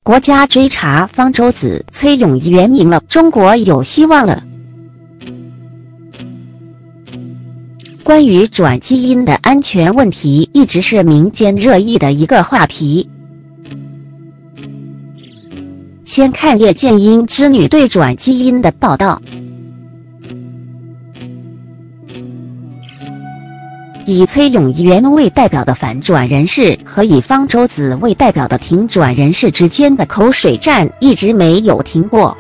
国家追查方舟子、崔永元赢了，中国有希望了。关于转基因的安全问题，一直是民间热议的一个话题。先看叶剑英之女对转基因的报道。以崔永元为代表的反转人士和以方舟子为代表的挺转人士之间的口水战一直没有停过。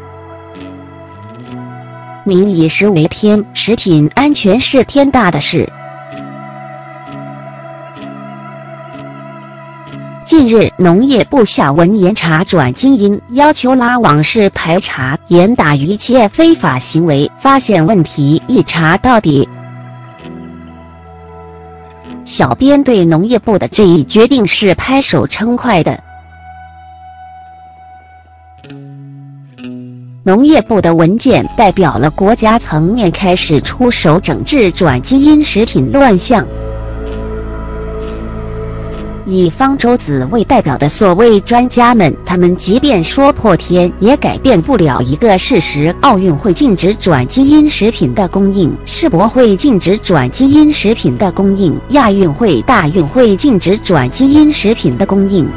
民以食为天，食品安全是天大的事。近日，农业部下文严查转基因，要求拉网式排查，严打一切非法行为，发现问题一查到底。小编对农业部的这一决定是拍手称快的。农业部的文件代表了国家层面开始出手整治转基因食品乱象。以方舟子为代表的所谓专家们，他们即便说破天，也改变不了一个事实：奥运会禁止转基因食品的供应，世博会禁止转基因食品的供应，亚运会、大运会禁止转基因食品的供应。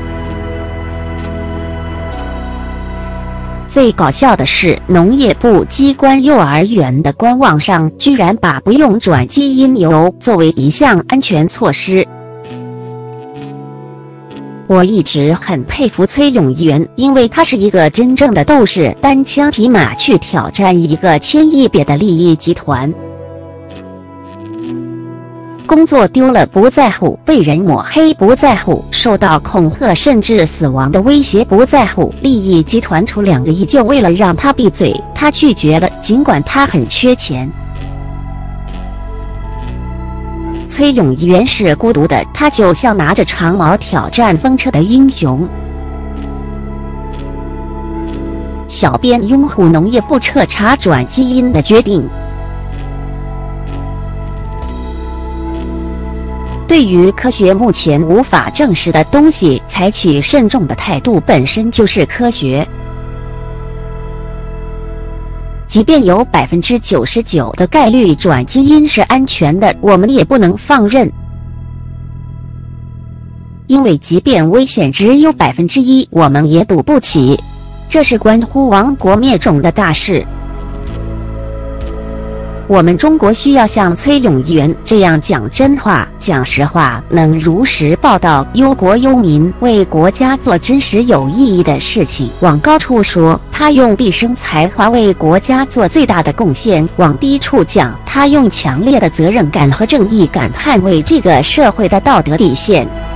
最搞笑的是，农业部机关幼儿园的官网上居然把不用转基因油作为一项安全措施。我一直很佩服崔永元，因为他是一个真正的斗士，单枪匹马去挑战一个千亿别的利益集团。工作丢了不在乎，被人抹黑不在乎，受到恐吓甚至死亡的威胁不在乎，利益集团出2个亿就为了让他闭嘴，他拒绝了，尽管他很缺钱。崔永元是孤独的，他就像拿着长矛挑战风车的英雄。小编拥护农业部彻查转基因的决定。对于科学目前无法证实的东西，采取慎重的态度本身就是科学。即便有99%的概率转基因是安全的，我们也不能放任。因为即便危险只有1%，我们也赌不起。这是关乎亡国灭种的大事。我们中国需要像崔永元这样讲真话、讲实话，能如实报道，忧国忧民，为国家做真实有意义的事情。往高处说，他用毕生才华为国家做最大的贡献；往低处讲，他用强烈的责任感和正义感捍卫这个社会的道德底线。